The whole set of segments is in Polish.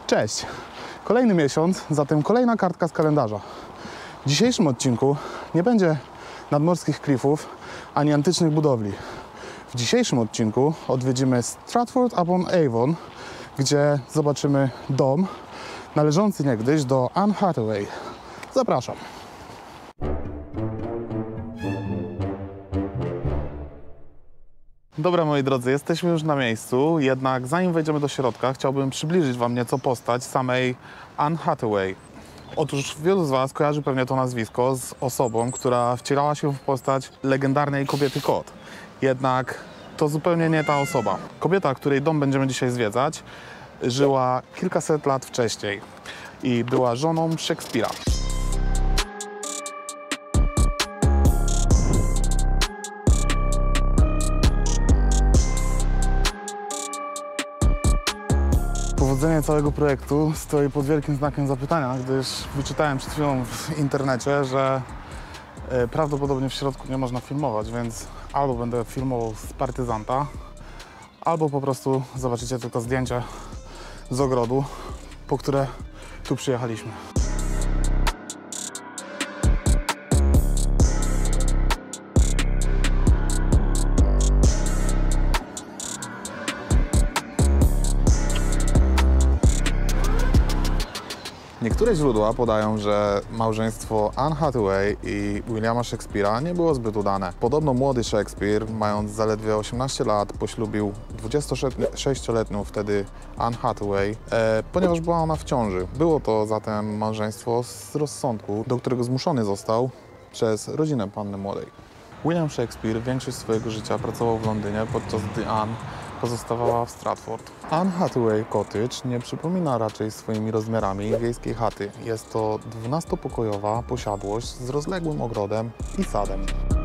Cześć! Kolejny miesiąc, zatem kolejna kartka z kalendarza. W dzisiejszym odcinku nie będzie nadmorskich klifów ani antycznych budowli. W dzisiejszym odcinku odwiedzimy Stratford-upon-Avon, gdzie zobaczymy dom należący niegdyś do Anne Hathaway. Zapraszam! Dobra, moi drodzy, jesteśmy już na miejscu, jednak zanim wejdziemy do środka, chciałbym przybliżyć Wam nieco postać samej Anne Hathaway. Otóż wielu z Was kojarzy pewnie to nazwisko z osobą, która wcielała się w postać legendarnej kobiety kot. Jednak to zupełnie nie ta osoba. Kobieta, której dom będziemy dzisiaj zwiedzać, żyła kilkaset lat wcześniej i była żoną Szekspira. Powodzenie całego projektu stoi pod wielkim znakiem zapytania, gdyż wyczytałem przed chwilą w internecie, że prawdopodobnie w środku nie można filmować, więc albo będę filmował z partyzanta, albo po prostu zobaczycie tylko zdjęcie z ogrodu, po które tu przyjechaliśmy. Niektóre źródła podają, że małżeństwo Anne Hathaway i Williama Shakespeare'a nie było zbyt udane. Podobno młody Shakespeare, mając zaledwie 18 lat, poślubił 26-letnią wtedy Anne Hathaway, ponieważ była ona w ciąży. Było to zatem małżeństwo z rozsądku, do którego zmuszony został przez rodzinę panny młodej. William Shakespeare większość swojego życia pracował w Londynie, podczas gdy Anne pozostawała w Stratford. Anne Hathaway Cottage nie przypomina raczej swoimi rozmiarami wiejskiej chaty. Jest to 12-pokojowa posiadłość z rozległym ogrodem i sadem.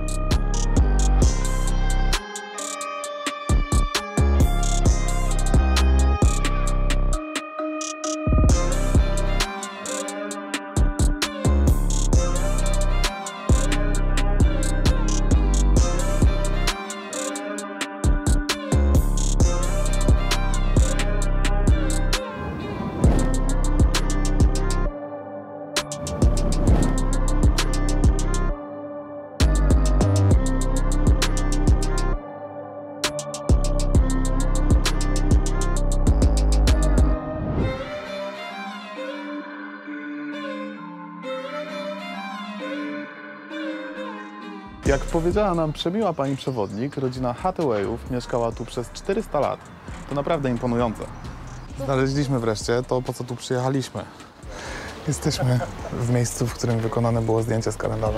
Jak powiedziała nam przemiła pani przewodnik, rodzina Hathawayów mieszkała tu przez 400 lat. To naprawdę imponujące. Znaleźliśmy wreszcie to, po co tu przyjechaliśmy. Jesteśmy w miejscu, w którym wykonane było zdjęcie z kalendarza.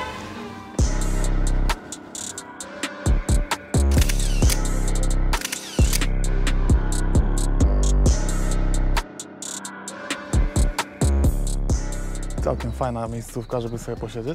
Całkiem fajna miejscówka, żeby sobie posiedzieć.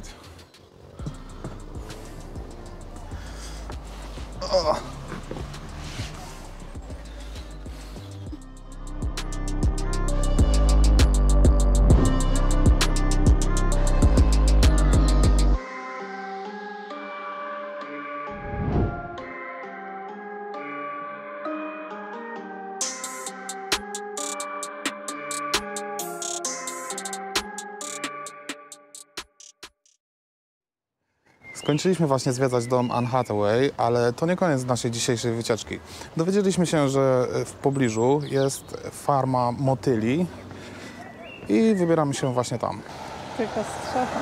Skończyliśmy właśnie zwiedzać dom Anne Hathaway, ale to nie koniec naszej dzisiejszej wycieczki. Dowiedzieliśmy się, że w pobliżu jest farma motyli i wybieramy się właśnie tam. Taka strzecha.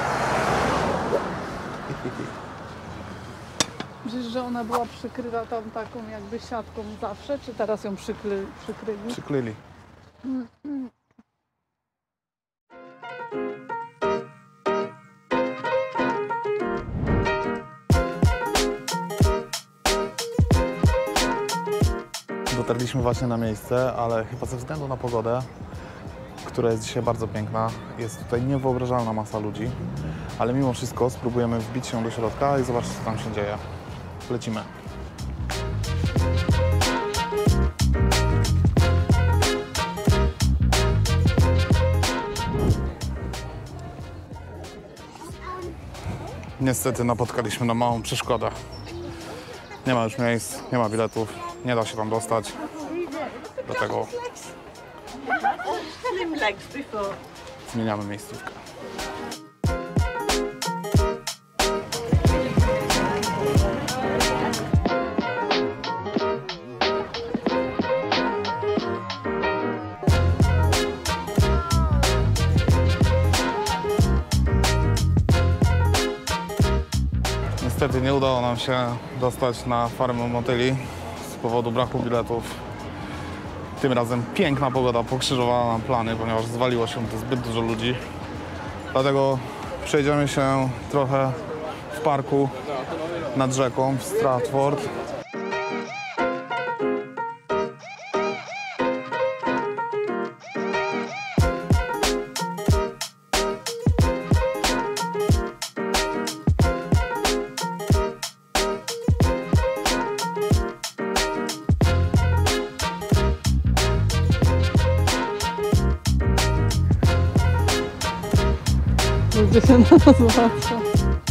Myślisz, że ona była przykryta tam taką jakby siatką zawsze, czy teraz ją przykryli? Przykryli. Dotarliśmy właśnie na miejsce, ale chyba ze względu na pogodę, która jest dzisiaj bardzo piękna, jest tutaj niewyobrażalna masa ludzi, ale mimo wszystko spróbujemy wbić się do środka i zobaczyć, co tam się dzieje. Lecimy. Niestety napotkaliśmy na małą przeszkodę. Nie ma już miejsc, nie ma biletów, nie da się tam dostać. Dlatego slim legs before. Zmieniamy miejscówkę. Niestety nie udało nam się dostać na farmę motyli z powodu braku biletów. Tym razem piękna pogoda pokrzyżowała nam plany, ponieważ zwaliło się tu zbyt dużo ludzi. Dlatego przejdziemy się trochę w parku nad rzeką w Stratford. Ludzie się na nas patrzą.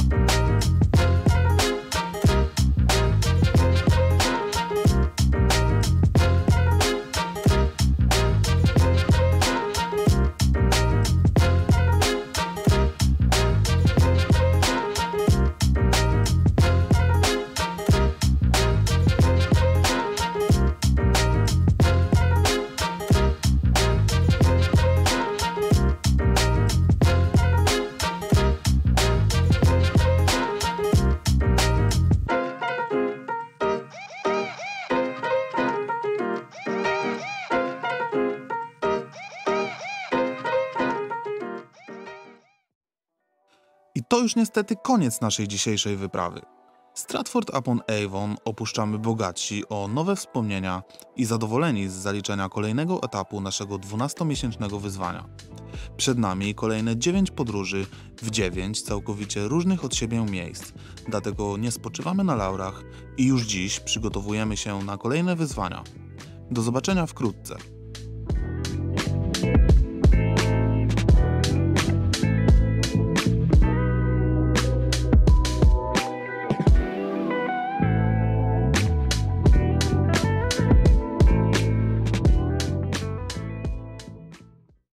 I to już niestety koniec naszej dzisiejszej wyprawy. Stratford-upon-Avon opuszczamy bogatsi o nowe wspomnienia i zadowoleni z zaliczenia kolejnego etapu naszego 12-miesięcznego wyzwania. Przed nami kolejne 9 podróży w 9 całkowicie różnych od siebie miejsc, dlatego nie spoczywamy na laurach i już dziś przygotowujemy się na kolejne wyzwania. Do zobaczenia wkrótce.